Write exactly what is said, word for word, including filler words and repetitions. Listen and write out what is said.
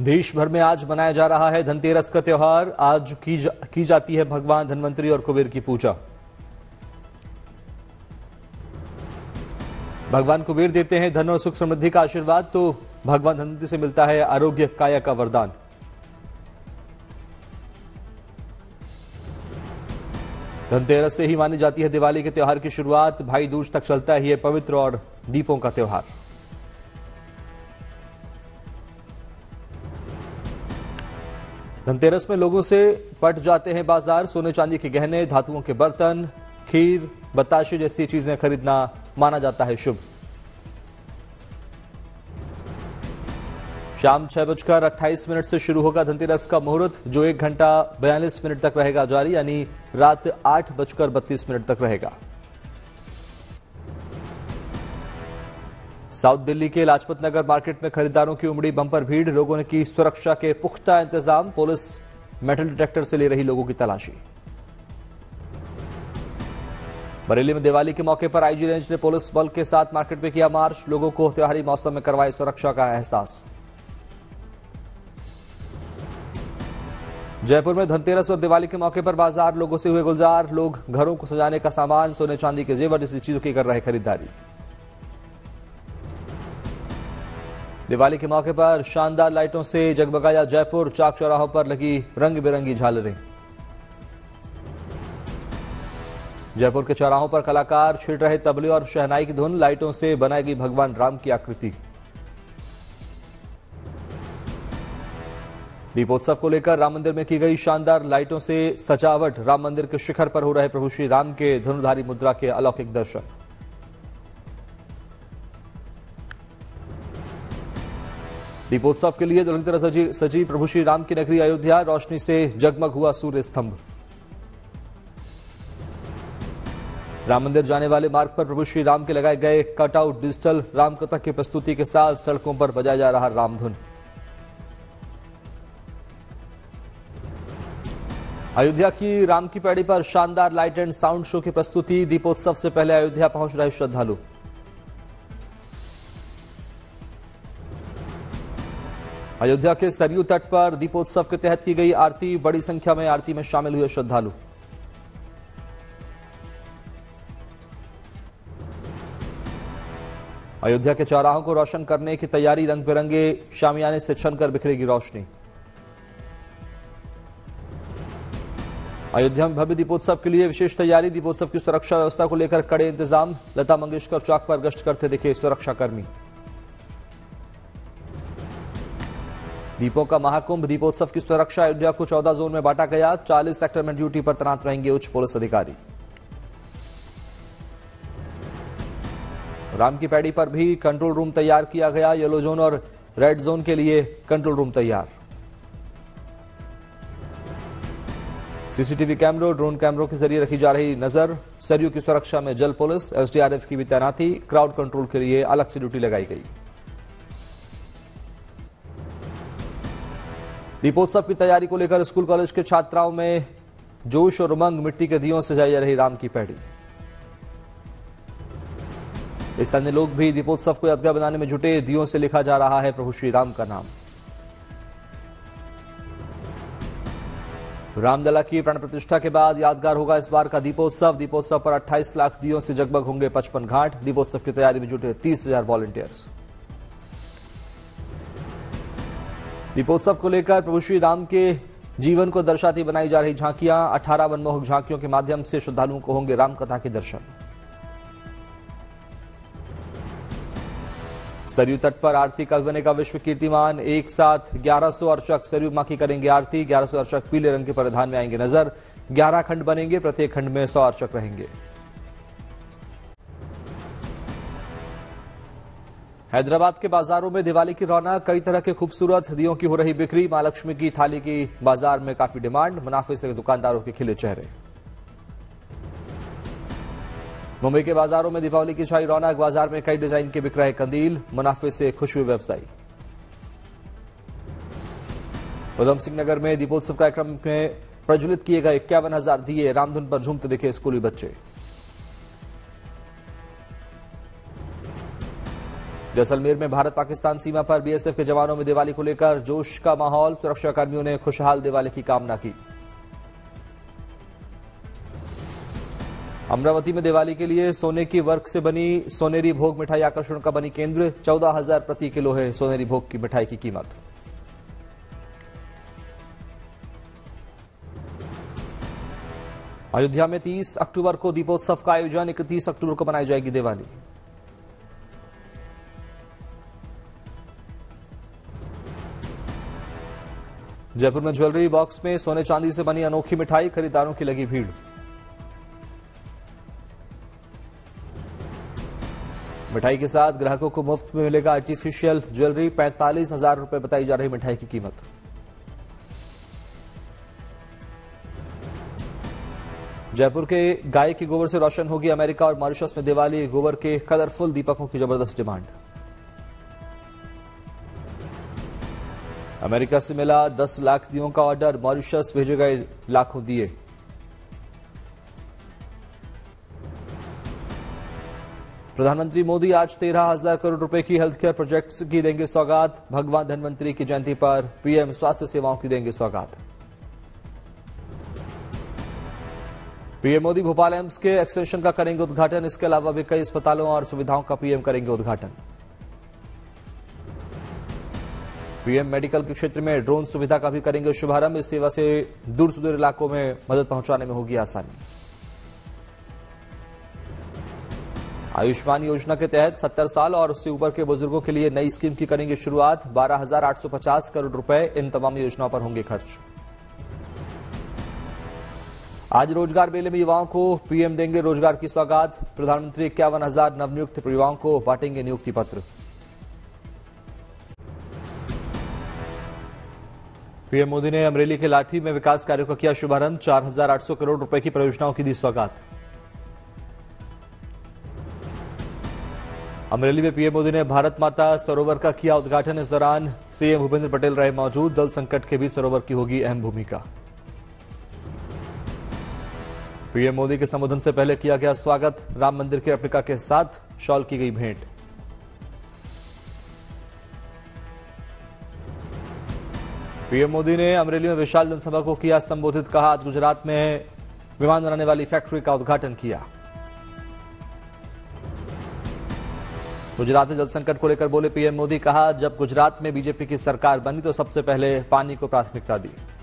देश भर में आज मनाया जा रहा है धनतेरस का त्योहार। आज की, जा, की जाती है भगवान धन्वंतरी और कुबेर की पूजा। भगवान कुबेर देते हैं धन और सुख समृद्धि का आशीर्वाद, तो भगवान धन्वंतरी से मिलता है आरोग्य काया का वरदान। धनतेरस से ही मानी जाती है दिवाली के त्योहार की शुरुआत। भाई दूज तक चलता है ये पवित्र और दीपों का त्योहार। धनतेरस में लोगों से पट जाते हैं बाजार। सोने चांदी के गहने, धातुओं के बर्तन, खीर, बताशे जैसी चीजें खरीदना माना जाता है शुभ। शाम छह बजकर अट्ठाईस मिनट से शुरू होगा धनतेरस का मुहूर्त, जो एक घंटा बयालीस मिनट तक रहेगा जारी, यानी रात आठ बजकर बत्तीस मिनट तक रहेगा। साउथ दिल्ली के लाजपत नगर मार्केट में खरीदारों की उमड़ी बंपर भीड़। लोगों ने की सुरक्षा के पुख्ता इंतजाम। पुलिस मेटल डिटेक्टर से ले रही लोगों की तलाशी। बरेली में दिवाली के मौके पर आईजी रेंज ने पुलिस बल के साथ मार्केट में किया मार्च। लोगों को त्योहारी मौसम में करवाई सुरक्षा का एहसास। जयपुर में धनतेरस और दिवाली के मौके पर बाजार लोगों से हुए गुलजार। लोग घरों को सजाने का सामान, सोने चांदी के जेवर जैसी चीजों की कर रहे खरीदारी। दिवाली के मौके पर शानदार लाइटों से जगमगाया जयपुर। चाक चौराहों पर लगी रंग बिरंगी झालरें। जयपुर के चौराहों पर कलाकार छिड़ रहे तबले और शहनाई की धुन। लाइटों से बनाई गई भगवान राम की आकृति। दीपोत्सव को लेकर राम मंदिर में की गई शानदार लाइटों से सजावट। राम मंदिर के शिखर पर हो रहे प्रभु श्री राम के धनुर्धारी मुद्रा के अलौकिक दर्शन। दीपोत्सव के लिए दुल्हन की तरह सजी सजी प्रभु श्री राम की नगरी अयोध्या। रोशनी से जगमग हुआ सूर्य स्तंभ। राम मंदिर जाने वाले मार्ग पर प्रभु श्री राम के लगाए गए कटआउट डिजिटल रामकथा की प्रस्तुति के साथ सड़कों पर बजाया जा रहा रामधुन। अयोध्या की राम की पैड़ी पर शानदार लाइट एंड साउंड शो की प्रस्तुति। दीपोत्सव से पहले अयोध्या पहुंच रहे श्रद्धालु। अयोध्या के सरयू तट पर दीपोत्सव के तहत की गई आरती। बड़ी संख्या में आरती में शामिल हुए श्रद्धालु। अयोध्या के चौराहों को रोशन करने की तैयारी। रंग बिरंगे शामियाने से छनकर बिखरेगी रोशनी। अयोध्या में भव्य दीपोत्सव के लिए विशेष तैयारी। दीपोत्सव की सुरक्षा व्यवस्था को लेकर कड़े इंतजाम। लता मंगेशकर चौक पर गश्त करते दिखे सुरक्षाकर्मी। दीपों का महाकुंभ दीपोत्सव की सुरक्षा। अयोध्या को चौदह जोन में बांटा गया। चालीस सेक्टर में ड्यूटी पर तैनात रहेंगे उच्च पुलिस अधिकारी। राम की पैड़ी पर भी कंट्रोल रूम तैयार किया गया। येलो जोन और रेड जोन के लिए कंट्रोल रूम तैयार। सीसीटीवी कैमरों, ड्रोन कैमरों के जरिए रखी जा रही नजर। सरयू की सुरक्षा में जल पुलिस, एसडीआरएफ की भी तैनाती। क्राउड कंट्रोल के लिए अलग से ड्यूटी लगाई गई। दीपोत्सव की तैयारी को लेकर स्कूल कॉलेज के छात्राओं में जोश और उमंग। मिट्टी के दियों से सजाई जा रही राम की पैड़ी। स्थानीय लोग भी दीपोत्सव को यादगार बनाने में जुटे। दियों से लिखा जा रहा है प्रभु श्री राम का नाम। रामलला की प्राण प्रतिष्ठा के बाद यादगार होगा इस बार का दीपोत्सव। दीपोत्सव पर अट्ठाईस लाख दियों से जगमग होंगे पचपन घाट। दीपोत्सव की तैयारी में जुटे तीस हजार वॉलंटियर्स। दीपोत्सव को लेकर प्रभु श्री राम के जीवन को दर्शाती बनाई जा रही झांकियां। अठारह मनमोहक झांकियों के माध्यम से श्रद्धालुओं को होंगे रामकथा के दर्शन। सरयू तट पर आरती का बनेगा विश्व कीर्तिमान। एक साथ ग्यारह सौ अर्चक सरयू मां की करेंगे आरती। ग्यारह सौ अर्चक पीले रंग के परिधान में आएंगे नजर। ग्यारह खंड बनेंगे, प्रत्येक खंड में सौ अर्चक रहेंगे। हैदराबाद के बाजारों में दिवाली की रौनक। कई तरह के खूबसूरत दियों की हो रही बिक्री। मां लक्ष्मी की थाली की बाजार में काफी डिमांड। मुनाफे से दुकानदारों के खिले चेहरे। मुंबई के बाजारों में दीपावली की छाई रौनक। बाजार में कई डिजाइन के बिक रहे कंदील। मुनाफे से खुश हुए व्यवसायी। उधम सिंह नगर में दीपोत्सव कार्यक्रम में प्रज्वलित किए गए इक्यावन हजार दिए। रामधुन पर झूमते दिखे स्कूली बच्चे। जैसलमेर में भारत पाकिस्तान सीमा पर बीएसएफ के जवानों में दिवाली को लेकर जोश का माहौल। सुरक्षाकर्मियों ने खुशहाल दिवाली की कामना की। अमरावती में दिवाली के लिए सोने की वर्क से बनी सोनेरी भोग मिठाई आकर्षण का बनी केंद्र। चौदह हजार प्रति किलो है सोनेरी भोग की मिठाई की कीमत। अयोध्या में तीस अक्टूबर को दीपोत्सव का आयोजन। इकतीस अक्टूबर को मनाई जाएगी दिवाली। जयपुर में ज्वेलरी बॉक्स में सोने चांदी से बनी अनोखी मिठाई। खरीदारों की लगी भीड़। मिठाई के साथ ग्राहकों को मुफ्त में मिलेगा आर्टिफिशियल ज्वेलरी। पैंतालीस हजार रुपए बताई जा रही मिठाई की कीमत। जयपुर के गाय के गोबर से रोशन होगी अमेरिका और मॉरिशस में दिवाली। गोबर के कलरफुल दीपकों की जबरदस्त डिमांड। अमेरिका से मिला दस लाख दियों का ऑर्डर। मॉरिशस भेजे गए लाखों दिए। प्रधानमंत्री मोदी आज तेरह हजार करोड़ रुपए की हेल्थ केयर प्रोजेक्ट्स की देंगे सौगात। भगवान धन्वंतरी की जयंती पर पीएम स्वास्थ्य सेवाओं की देंगे सौगात। पीएम मोदी भोपाल एम्स के एक्सटेंशन का करेंगे उद्घाटन। इसके अलावा भी कई अस्पतालों और सुविधाओं का पीएम करेंगे उद्घाटन। पीएम मेडिकल के क्षेत्र में ड्रोन सुविधा का भी करेंगे शुभारंभ। इस सेवा से दूर सुदूर इलाकों में मदद पहुंचाने में होगी आसानी। आयुष्मान योजना के तहत सत्तर साल और उससे ऊपर के बुजुर्गों के लिए नई स्कीम की करेंगे शुरुआत। बारह हजार आठ सौ पचास करोड़ रुपए इन तमाम योजनाओं पर होंगे खर्च। आज रोजगार मेले में युवाओं को पीएम देंगे रोजगार की सौगात। प्रधानमंत्री इक्यावन हजार नवनियुक्त युवाओं को बांटेंगे नियुक्ति पत्र। पीएम मोदी ने अमरेली के लाठी में विकास कार्यों का किया शुभारंभ। चार हजार आठ सौ करोड़ रुपए की परियोजनाओं की दी सौगात। अमरेली में पीएम मोदी ने भारत माता सरोवर का किया उद्घाटन। इस दौरान सीएम भूपेंद्र पटेल रहे मौजूद। जल संकट के भी सरोवर की होगी अहम भूमिका। पीएम मोदी के संबोधन से पहले किया गया स्वागत। राम मंदिर के रेप्लिका के साथ शॉल की गई भेंट। पीएम मोदी ने अमरेली में विशाल जनसभा को किया संबोधित। कहा आज गुजरात में विमान बनाने वाली फैक्ट्री का उद्घाटन किया। गुजरात में जल संकट को लेकर बोले पीएम मोदी। कहा जब गुजरात में बीजेपी की सरकार बनी तो सबसे पहले पानी को प्राथमिकता दी।